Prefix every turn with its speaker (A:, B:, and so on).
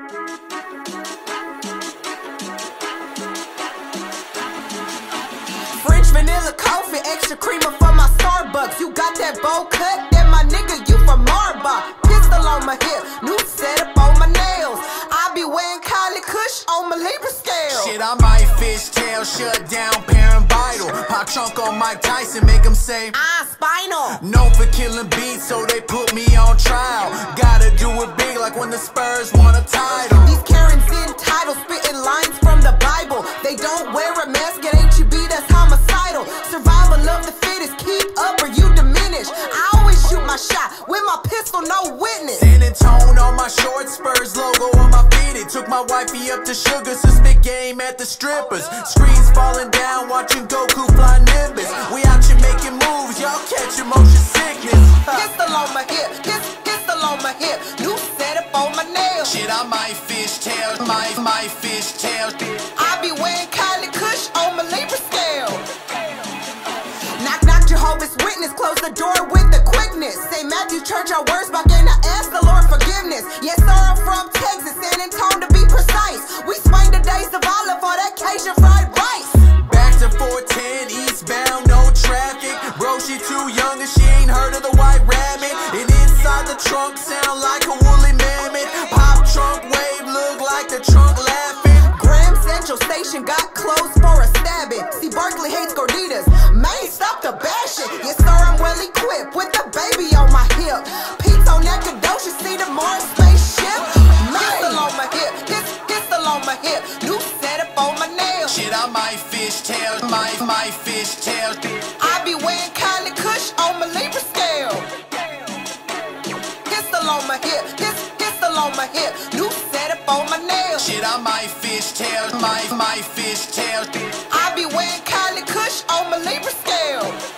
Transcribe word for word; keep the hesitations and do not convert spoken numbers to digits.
A: French vanilla coffee, extra creamer for my Starbucks. You got that bowl cut, then my nigga, you from Marba. Pistol on my hip, new setup on my nails. I be wearing Kylie Kush on my Libra scale.
B: Shit, I might fishtail, shut down, parent vital. Pop trunk on Mike Tyson, make him say,
A: Ah, spinal.
B: known for killing beats, so they put me on trial. Gotta do it big like when the Spurs won a title.
A: These Karens entitled, spitting lines from the Bible. They don't wear a mask at H E B, that's homicidal. Survival of the fittest, keep up or you diminish. I always shoot my shot with my pistol, no witness.
B: San Antone on my shorts, Spurs logo on my fitted. Took my wifey up to Sugar, so spit game at the strippers. Screens falling down, watching Goku fly Nimbus. We out here making moves, y'all catching motion sickness.
A: Pistol on my hip, pis- pistol on my hip, new setup on my nails.
B: Shit, I might fishtail, might, might fishtail.
A: I be wearing Kylie Kush on my Libra scale. Knock, knock, Jehovah's Witness, close the door with the quickness. Say Matthew Church, our words back in, I ask the Lord forgiveness. Yes sir, I'm from Texas, San Antone to be precise. We swing the days of olive for that Cajun fried rice.
B: Back to four ten, eastbound, no traffic. Bro, she too young and she ain't heard of the white rabbit. And inside the trunk sound like a woolly mammoth. Pop trunk wave, look like the trunk laughing.
A: Graham Central Station got closed for a stabbing. See, Barkley hates gorditas, man, stop the bashing. Yes sir, I'm well equipped with the baby on my hip. Pete's on that Kadosha, see the Mars spaceship. Pistol on my hip, pis- pistol on my hip, new setup on my nails.
B: Shit, I might fishtail, might, might fishtail.
A: I be wearing Kylie Kush on my Libra scale. Pistol on my hip, pis- pistol on my hip, new setup on my nails.
B: Shit, I might fishtail, might, might fishtail.
A: I be wearing Kylie Kush on my Libra scale.